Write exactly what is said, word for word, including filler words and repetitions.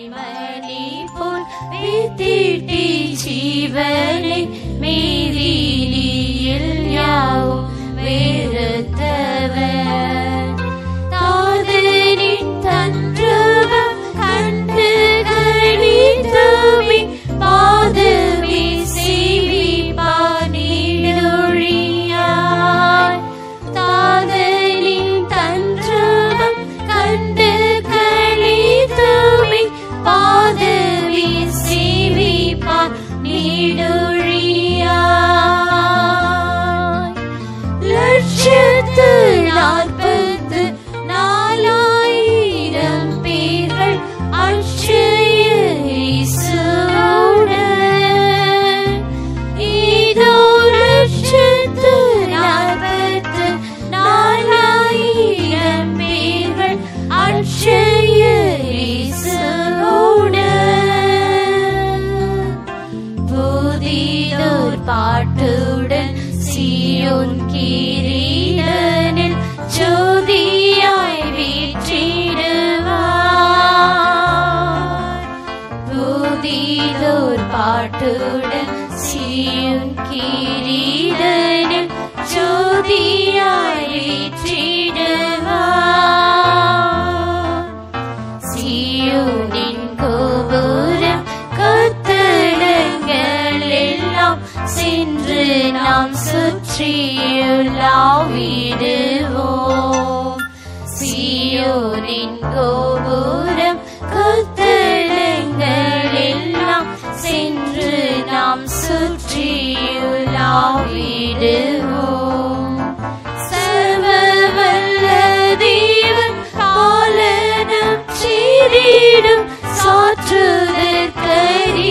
மணி போல் வித்திட்டி ஜீவனை மீதியில் யாவும் வெறுத்தவர் தாதனின் தன்றுவம் கண்டு கழித்துமே பாதமே செய்வி பானிடொழியாய் தாதனின் தன்றுவம் கண்டு கழித்துமே பாதமே செய்வி பானிடொழியாய் லட்சத்து நாற்பத்து நாலாயிரம் பேர்கள் அட்சய இயேசுவுடன் இதோ லட்சத்து நாற்பத்து நாலாயிரம் பேர்கள் அட்சய இயேசுவுடன் புதிதோர் பாட்டுடன் சீயோன் கிரீடனில் ஜோதியாய் வீற்றிடுவார் புதிதோர் பாட்டுடன் சீயோன் கிரீடனில் ஜோதியாய் வீற்றிடுவார் சீயோனின் கோபுரம் கொத்தளங்கள் எல்லாம் சென்று நாம் சுற்றியுலாவிடுவோம் சீயோனின் கோபுரம் கொத்தளங்கள் எல்லாம் சென்று நாம் சுற்றியுலாவிடுவோம் சர்வவல்ல தேவன் பாலனம் செய்திடும் சாற்றுதற்கரிய